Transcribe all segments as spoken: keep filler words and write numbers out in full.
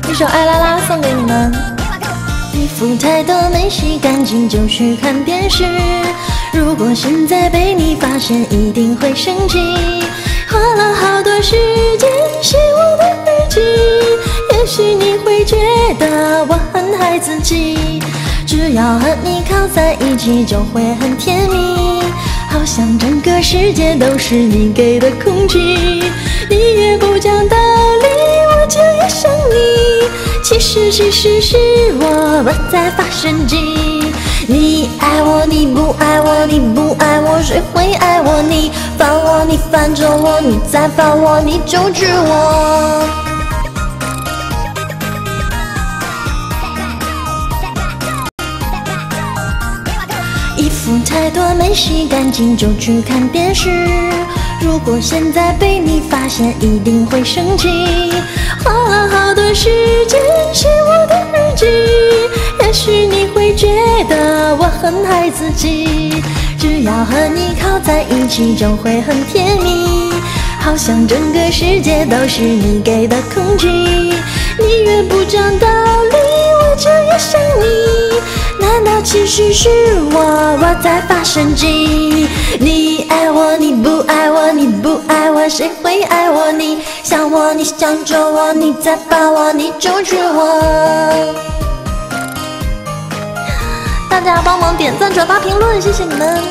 一首爱啦啦送给你们。衣服太多没洗干净就去看电视，如果现在被你发现一定会生气。花了好多时间写我的日记，也许你会觉得我很孩子气，只要和你靠在一起就会很甜蜜，好像整个世界都是你给的空气。你越不讲道理我就越想你，其实其实是我我在发神经。你爱我你不爱我，你不爱我谁会爱我？你烦我你烦着我，你再烦我你就娶我。衣服太多没洗干净就去看电视，如果现在被你发现一定会生气。花了好多时间写我的日记，也许你会觉得我很孩子气，只要和你靠在一起就会很甜蜜，好像整个世界都是你给的空气。你越不讲道理我就越想你，难道其实是我我在发神经？你爱我你不爱我，你不爱我谁会爱我？你想我你想着我，你再烦我你就娶我。大家帮忙点赞转发评论，谢谢你们。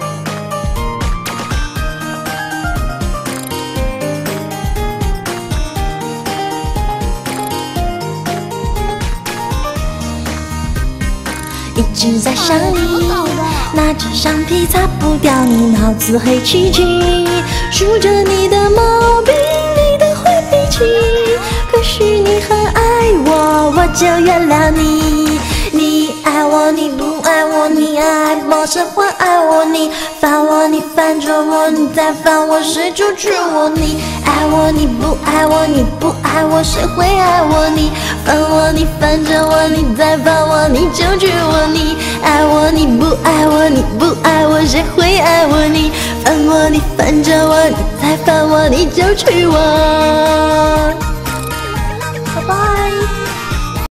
一直在想你，拿支橡皮擦不掉你脑子黑漆漆，数着你的毛病你的坏脾气，可是你很爱我我就原谅你。你爱我你不爱我，你爱我谁会爱我？你烦我你烦着我，你再烦我谁就娶我？你爱我你不爱我，你不爱我谁会爱我？你烦我你烦着我，你再烦我你就娶我。你爱我你不爱我，你不爱我谁会爱我？你烦我你烦着我，你再烦我你就娶我。拜拜。